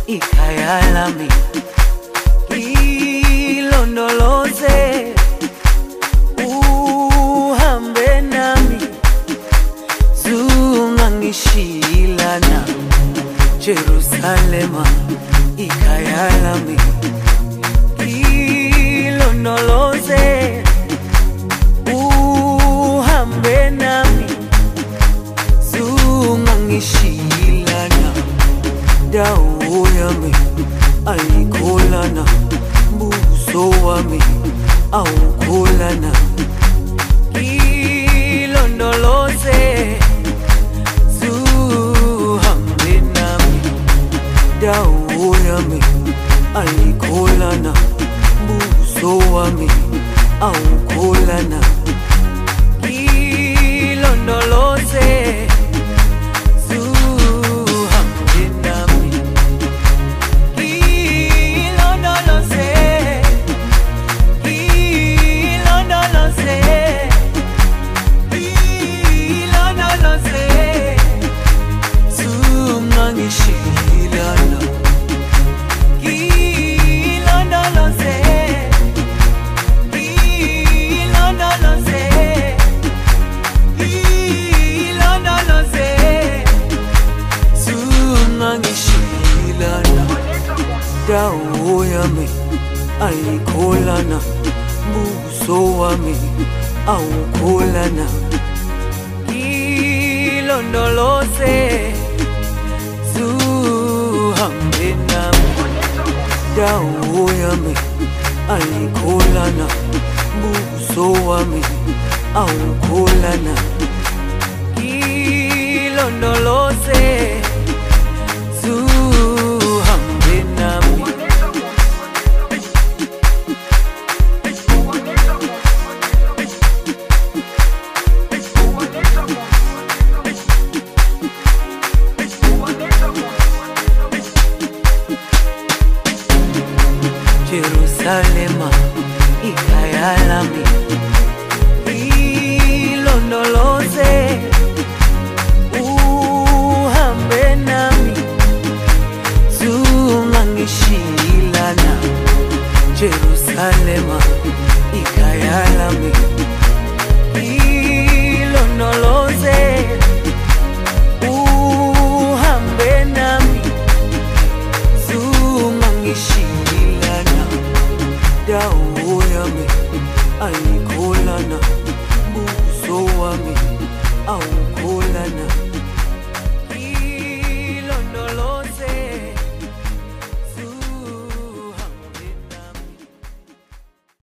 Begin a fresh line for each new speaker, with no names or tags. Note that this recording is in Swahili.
ikhaya lami, ilondoloze uhambe nami, zungangishilana. Jerusalema ikhaya lami, ilondoloze uhambe nami, zungangishilana. Dawo yami ayikholana, buso wami awukholana. Ilondoloze zuhambe nami, dawo yami ayikholana, buso wami awukholana. Ilondoloze dawo yami ayikholana, buso wami awukholana. Ilondoloze zuhambe nami, dawo yami ayikholana, buso wami awukholana. Ilondoloze zuhambe nami. Jerusalema ikhaya lami, ilondoloze uhambe nami, zungangishilana. Jerusalema ikhaya lami, ilondoloze uhambe nami, zungangishilana. Dawo yami ayikholana, buso wami awukholana.